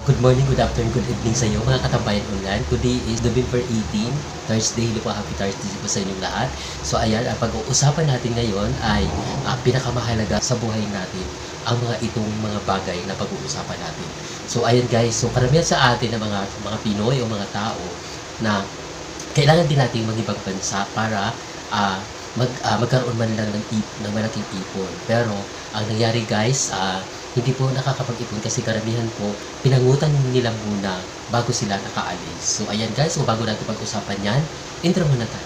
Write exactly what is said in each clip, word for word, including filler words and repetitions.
Good morning, good afternoon, good evening sa iyo mga katambayan online. Today is November eighteen, Thursday. Hello po, happy Thursday po sa inyong lahat. So ayan, ang pag-uusapan natin ngayon ay uh, pinakamahalaga sa buhay natin, ang mga itong mga bagay na pag-uusapan natin. So ayan guys, so karamihan sa atin ng mga mga Pinoy o mga tao na kailangan din natin mag-ibang bansa para uh, mag, uh, magkaroon man lang ng, tip, ng malaking ipon. Pero ang nangyari guys, uh, hindi po nakakapag-ipon kasi karamihan po pinangutan nila muna bago sila nakaalis. So ayan guys, so bago natin pag-usapan yan, intro muna tayo.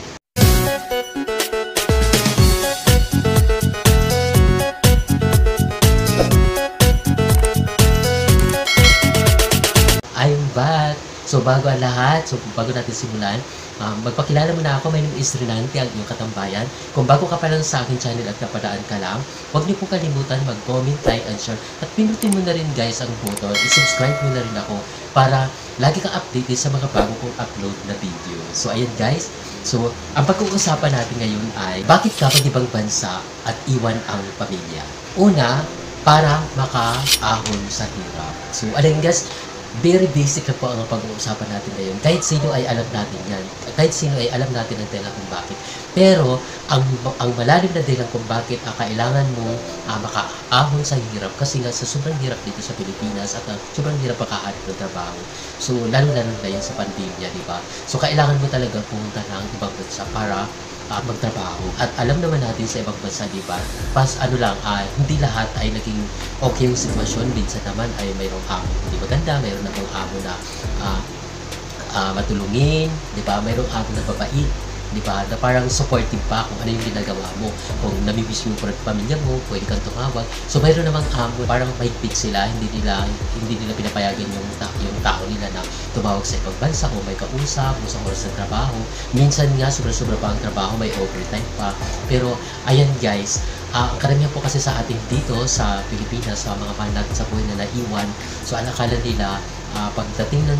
I'm back! So bago ang lahat, so bago natin simulan, um, magpakilala muna ako. My name is Renante, ang iyong katambayan. Kung bago ka pa lang sa aking channel at napadaan ka lang, huwag niyo po kalimutan mag-comment, like, and share. At pinutin mo na rin guys ang button, i-subscribe mo na rin ako para lagi kang updated sa mga bago kong upload na video. So ayan guys, so ang pag-uusapan natin ngayon ay bakit ka mag-ibang bansa at iwan ang pamilya. Una, para makaahon sa hirap. So alam guys, very basic na po ang pag-uusapan natin ngayon. Kahit sino ay alam natin yan. Kahit sino ay alam natin ang dahilan kung bakit. Pero, ang, ang malalim na dahilan kung bakit uh, kailangan mo uh, makaahon sa hirap. Kasi nga, sa sobrang hirap dito sa Pilipinas at uh, sobrang hirap makahanap ng trabaho. So, lalo-lalo na yun sa pandemya, di ba? So, kailangan mo talaga pumunta ng ibang bansa para Uh, magtrabaho. At alam naman natin sa ibang bansa, di ba? Pas ano lang, uh, hindi lahat ay naging okay yung sitwasyon. Minsan naman ay mayroong amo hindi maganda, mayroon namang amo na uh, uh, matulungin, di ba? Mayroong amo na babait, di ba? Na parang supportive pa kung ano yung ginagawa mo. Kung namimiss mo yung pamilya mo, pwede kang tumawag. So mayroon namang amo, parang mahigpit sila, hindi nila hindi nila pinapayagan yung, yung tao nila na tumawag sa ibang bansa o may kausap o sa oras ng trabaho. Minsan nga, sobra-sobra pa ang trabaho, may overtime pa. Pero, ayan guys, uh, ang karamihan po kasi sa atin dito sa Pilipinas, sa mga mahal natin sa buhay na naiwan, so alakala nila, uh, pagdating ng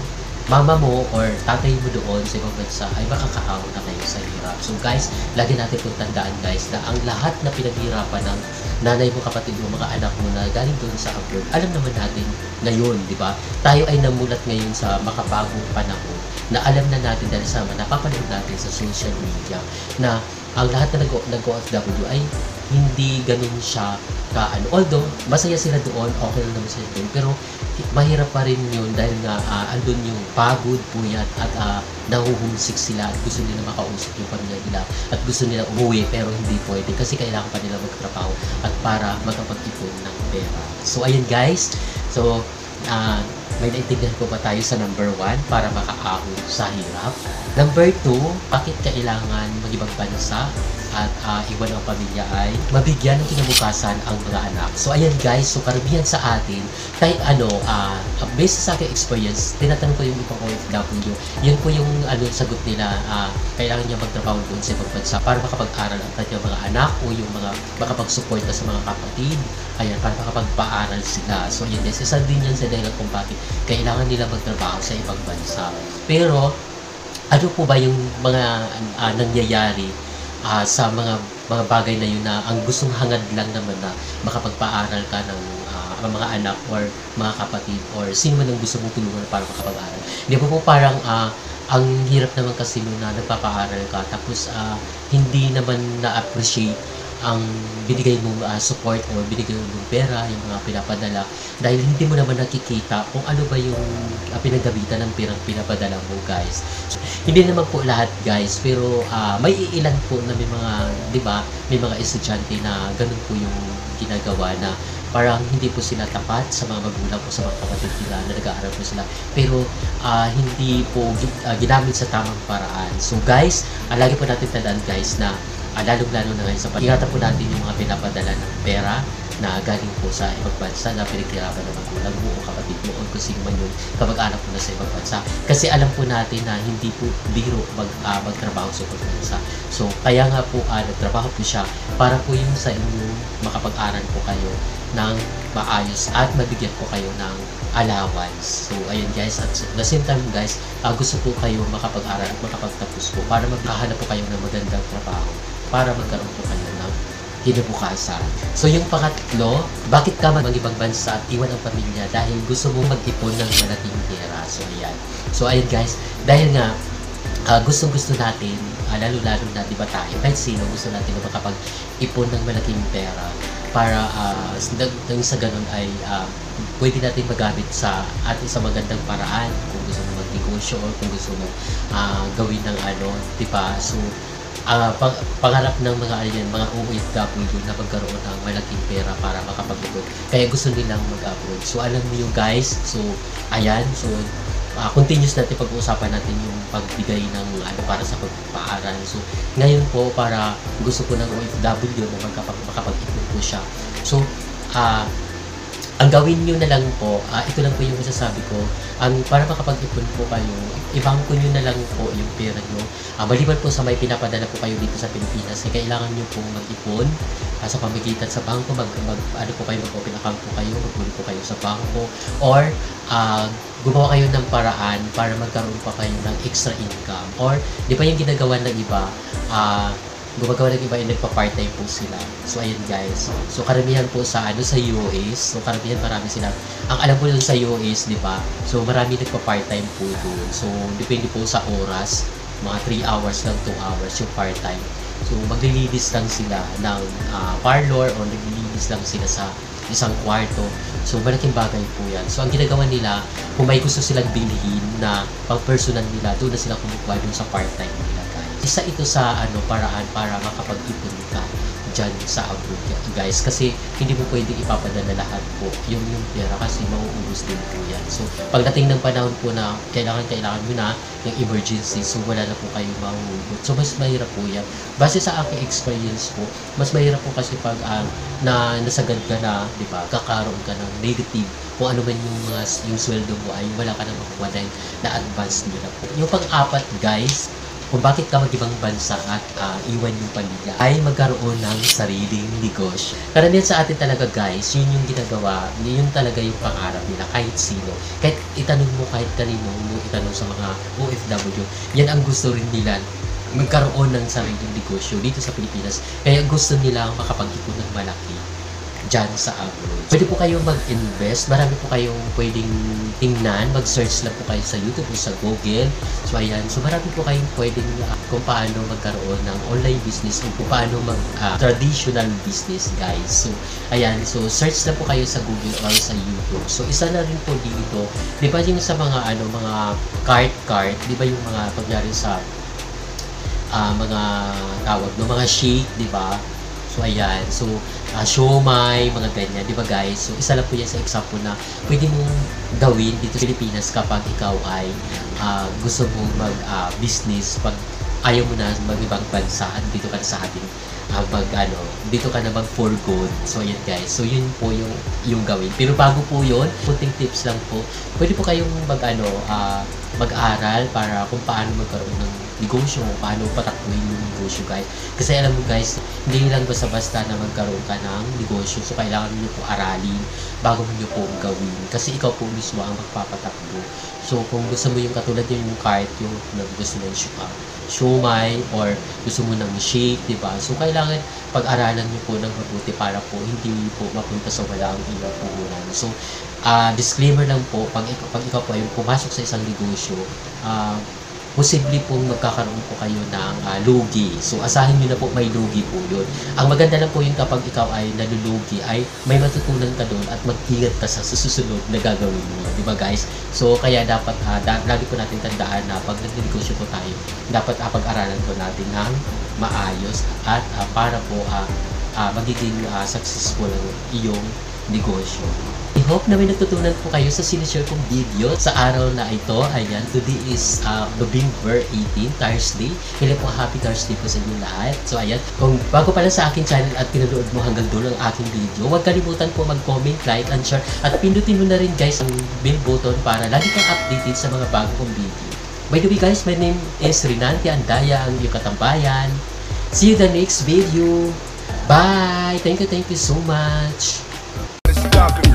mama mo or tatay mo doon sa ibang bansa ay makakaahon na kayo sa hirap. So guys, lagi natin kung tandaan guys na ang lahat na pinaghirapan ng nanay mo, kapatid mo, mga anak mo na galing doon sa abroad, alam naman natin ngayon, di ba? Tayo ay namulat ngayon sa makabagong panahon na alam na natin dahil sa napapanood natin sa social media na ang lahat na nag-O F W ay hindi ganun siya kaano. Although, masaya sila doon, okay lang naman sila doon, pero mahirap pa rin yun dahil nga uh, andun yung pagod, puyat, at uh, nahuhumsik sila at gusto nila makausap yung pamilya nila at gusto nila umuwi pero hindi pwede kasi kailangan pa nila magtrabaho at para makapag-ipon ng pera. So, ayun guys. So, uh, may naintindihan ko ba tayo sa number one para makaahon sa hirap? Number two, bakit kailangan mag-ibang bansa at uh, iwan ang pamilya ay mabigyan ng kinabukasan ang mga anak. So ayan guys, so karamihan sa atin, kahit ano, uh, based sa aking experience, tinatanong ko yung ibang O F W, yan po yung ano, sagot nila, uh, kailangan niya magtrabaho doon sa ibang bansa para makapag-aral ang kanyang mga anak o yung mga makapag-support na sa mga kapatid, ayan, para makapag-paaral sila. So yun guys, isa din yan sa dahilan kung bakit kailangan nila magtrabaho sa ibang bansa. Pero, ano po ba yung mga uh, nangyayari Uh, sa mga mga bagay na yun na ang gustong hangad lang naman na makapagpaaral ka ng uh, mga anak or mga kapatid or sino man ang gusto mong tulungan para makapag-aral. Hindi po po parang uh, ang hirap naman kasi nung na nagpapaaral ka tapos uh, hindi naman na-appreciate ang binigay mong uh, support o binigay mong pera, yung mga pinapadala dahil hindi mo naman nakikita kung ano ba yung uh, pinagamitan ng pirang pinapadala mo guys. So, hindi naman po lahat guys, pero uh, may iilan po na may mga, di ba, may mga estudyante na ganun po yung ginagawa na parang hindi po sila tapat sa mga magulang o sa mga kapatid nila na nag-aaral po sila pero uh, hindi po uh, ginamit sa tamang paraan. So guys, uh, lagi po natin tandaan guys na Uh, lalong-lalo na ngayon sa pag-ingatan po natin yung mga pinapadala ng pera na galing po sa ibang bansa na pinaghirapan ng magulang mo o kapatid mo o kung sino man yun kamag-anak mo na sa ibang bansa. Kasi alam po natin na hindi po biro mag, uh, magtrabaho sa ibang bansa. So, kaya nga po uh, nagtrabaho po siya para po yung sa inyo makapag-aral po kayo ng maayos at mabigyan po kayo ng allowance. So, ayun guys, at the same time guys, uh, gusto po kayo makapag-aral at makapagtapos po para magkahanap po kayo ng magandang trabaho para magkaroon po kayo ng kinabukasan. So yung pangatlo, bakit ka mag-ibang bansa at iwan ang pamilya? Dahil gusto mo mag-ipon ng malaking pera. So ayan. So ayan guys, dahil nga uh, gustong-gusto natin, uh, lalo-lalo na di ba tayo, kahit sino gusto natin na makapag-ipon ng malaking pera para uh, sa ganun ay uh, pwede natin magamit sa at sa magandang paraan kung gusto mo magnegosyo or kung gusto mo uh, gawin ng ano, di ba? So Uh, pang, pangarap ng mga alien, mga O F W na magkaroon ng malaking pera para makapag-ipon. Kaya gusto nilang mag-abroad. So alam niyo guys, so ayan, so uh, continuous natin pag-uusapan natin yung pagbigay ng ano para sa pagpapaaral. So ngayon po para gusto ko ng O F W na magkapag- makapag-ipon po siya. So ah uh, ang gawin nyo na lang po, uh, ito lang po yung masasabi ko, ang para makapag-ipon po kayo, ibangko nyo na lang po yung pera nyo. Uh, maliban po sa may pinapadala po kayo dito sa Pilipinas, eh, kailangan nyo pong mag-ipon uh, sa pamagitan sa bangko, mag, mag, ano po kayo, mag-open account po kayo, mag-muli po kayo sa bangko, or uh, gumawa kayo ng paraan para magkaroon pa kayo ng extra income. Or, di ba yung ginagawa ng iba, ah, uh, gumagawa ng iba, nagpa-part-time po sila. So, ayan guys. So, karamihan po sa ano sa U S. So, karamihan marami sila. Ang alam po dun sa U S, di ba? So, marami nagpa-part-time po doon. So, depende po sa oras. Mga three hours lang, two hours yung part-time. So, maglilinis lang sila ng uh, parlor or naglilinis lang sila sa isang kwarto. So, malaking bagay po yan. So, ang ginagawa nila, kung may gusto silang bilhin na pang-personal nila, doon na sila kumukuha doon sa part-time nila. Isa ito sa ano paraan para makapag-ipon ka dyan sa abroad guys, kasi hindi mo pwedeng ipapadala lahat po yung yung pera kasi mauubos din po yan. So pagdating ng panahon po na kailangan kailangan mo na yung emergency, so wala na po kayo mauubos. So mas mahirap po yan. Base sa aking experience po, mas mahirap po kasi pag uh, na nasagad ka na, di ba, kakaroon ka ng negative kung ano man yung mga yung sweldo mo ay wala ka na makuha na advance nila po. Yung pang-apat guys, kung bakit ka mag-ibang bansa at uh, iwan yung pamilya, ay magkaroon ng sariling negosyo. Karamihan sa atin talaga guys, yun yung ginagawa, yun talaga yung pangarap nila kahit sino. Kahit itanong mo kahit kanino mo itanong sa mga O F W, yan ang gusto rin nila, magkaroon ng sariling negosyo dito sa Pilipinas. Kaya gusto nila makapag-ipon ng malaki dyan sa abroad. Pwede po kayong mag-invest. Marami po kayong pwedeng tingnan. Mag-search lang po kayo sa YouTube o sa Google. So, ayan. So, marami po kayong pwedeng uh, kung paano magkaroon ng online business o kung paano mag-traditional uh, business, guys. So, ayan. So, search lang po kayo sa Google or sa YouTube. So, isa na rin po dito. Di ba yung sa mga, ano, mga cart-cart, di ba yung mga pagyari sa uh, mga tawag, no? Mga shake, di ba? So, ayan. So, uh, siomay, mga ganyan. Di ba guys? So, isa lang po yan sa example na pwede mong gawin dito sa Pilipinas kapag ikaw ay uh, gusto mong mag-business. Uh, pag ayaw mo na mag-ibang bansa at dito ka na sa atin uh, mag, ano, dito ka na mag-for good. So, ayan guys. So, yun po yung, yung gawin. Pero bago po yun, kunting tips lang po. Pwede po kayong mag, ano, uh, mag-aral para kung paano magkaroon ng negosyo, paano patakbuhin yung negosyo guys. Kasi alam mo guys, hindi lang basta-basta na magkaroon ka ng negosyo. So kailangan nyo po aralin bago nyo po gawin. Kasi ikaw po mismo ang magpapatakbo. So kung gusto mo yung katulad yung cart, yung gusto mo yung uh, siomay or gusto mo ng shake, diba? So kailangan pag-aralan nyo po ng mabuti para po hindi po mapunta sa walang ilang puhunan. So uh, disclaimer lang po, pag ikaw, pag ikaw po ay pumasok sa isang negosyo, uh, posible pong magkakaroon po kayo ng uh, lugi. So, asahin nyo na po may lugi po yun. Ang maganda lang po yun kapag ikaw ay nalulugi, ay may matutunan ka doon at mag-ingat ka sa susunod na gagawin mo. Di ba guys? So, kaya dapat, uh, da lagi po natin tandaan na pag nag-negosyo po tayo, dapat uh, pag-aralan po natin ng maayos at uh, para po uh, uh, magiging uh, successful ang iyong negosyo. I hope na may natutunan po kayo sa sinishare kong video sa araw na ito. Ayan, today is uh, November eighteenth, Thursday. Kailan po happy Thursday po sa inyo lahat. So ayan, kung bago pala sa akin channel at pinanood mo hanggang dulo ang aking video, huwag kalimutan po mag-comment, like, and share. At pindutin mo na rin guys ang bell button para lagi kang updated sa mga bago kong video. By the way guys, my name is Renante Andaya, ang iyong katambayan. See you the next video. Bye! Thank you, thank you so much.